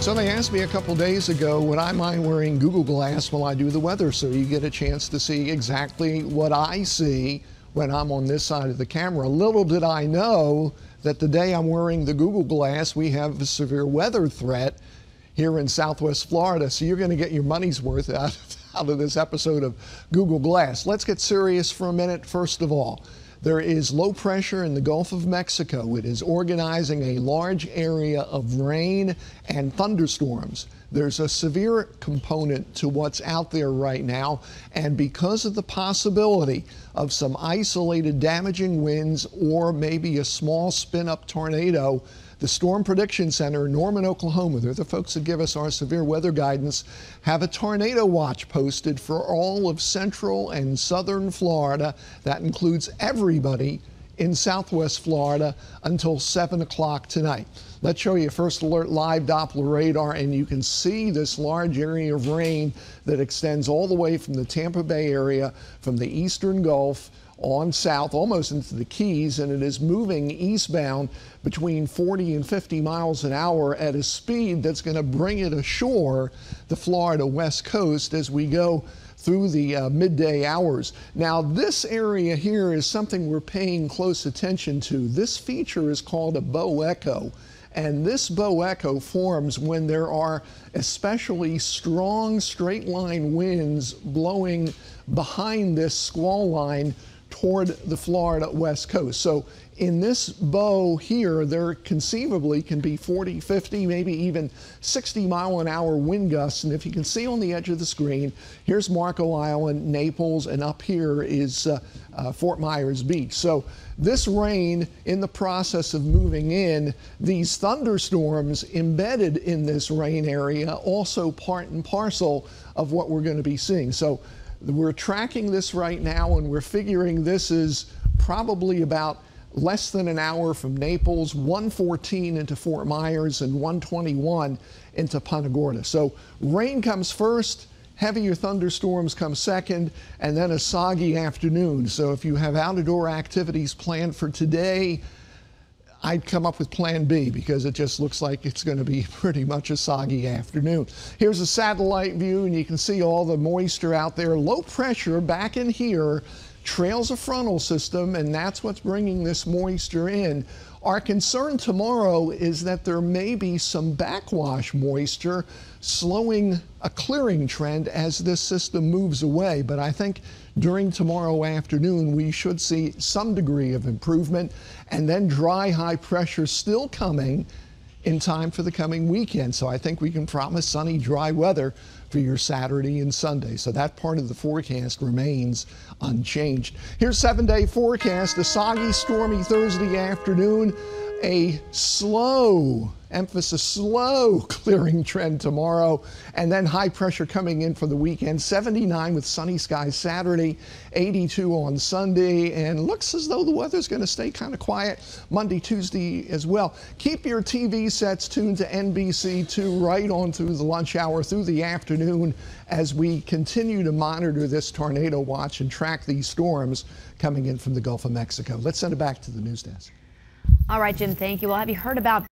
So they asked me a couple days ago, would I mind wearing Google Glass while I do the weather, so you get a chance to see exactly what I see when I'm on this side of the camera. Little did I know that the day I'm wearing the Google Glass, we have a severe weather threat here in Southwest Florida. So you're going to get your money's worth out of this episode of Google Glass. Let's get serious for a minute. First of all, there is low pressure in the Gulf of Mexico. It is organizing a large area of rain and thunderstorms. There's a severe component to what's out there right now, and because of the possibility of some isolated damaging winds or maybe a small spin-up tornado, the Storm Prediction Center in Norman, Oklahoma, they're the folks that give us our severe weather guidance, have a tornado watch posted for all of central and southern Florida. That includes everybody in Southwest Florida until 7 o'clock tonight. Let's show you First Alert live Doppler radar, and you can see this large area of rain that extends all the way from the Tampa Bay area, from the eastern Gulf on south, almost into the Keys, and it is moving eastbound between 40 and 50 miles an hour at a speed that's going to bring it ashore the Florida West Coast as we go through the midday hours. Now, this area here is something we're paying close attention to. This feature is called a bow echo, and this bow echo forms when there are especially strong straight line winds blowing behind this squall line toward the Florida West Coast. So in this bow here, there conceivably can be 40, 50, maybe even 60 mile an hour wind gusts. And if you can see on the edge of the screen, here's Marco Island, Naples, and up here is Fort Myers Beach. So this rain in the process of moving in, these thunderstorms embedded in this rain area, also part and parcel of what we're going to be seeing. So we're tracking this right now, and we're figuring this is probably about less than an hour from Naples, 114 into Fort Myers, and 121 into Punta Gorda. So rain comes first, heavier thunderstorms come second, and then a soggy afternoon. So if you have outdoor activities planned for today, I'd come up with plan B, because it just looks like it's going to be pretty much a soggy afternoon. Here's a satellite view, and you can see all the moisture out there. Low pressure back in here trails a frontal system, and that's what's bringing this moisture in. Our concern tomorrow is that there may be some backwash moisture slowing a clearing trend as this system moves away. But I think during tomorrow afternoon, we should see some degree of improvement, and then dry high pressure still coming in time for the coming weekend. So I think we can promise sunny, dry weather for your Saturday and Sunday. So that part of the forecast remains unchanged. Here's 7-day forecast. A soggy, stormy Thursday afternoon. A slow, emphasis slow, clearing trend tomorrow, and then high pressure coming in for the weekend. 79 with sunny skies Saturday, 82 on Sunday, and looks as though the weather's going to stay kind of quiet Monday, Tuesday as well. Keep your TV sets tuned to NBC2 right on through the lunch hour, through the afternoon, as we continue to monitor this tornado watch and track these storms coming in from the Gulf of Mexico. Let's send it back to the news desk. All right, Jim, thank you. Well, have you heard about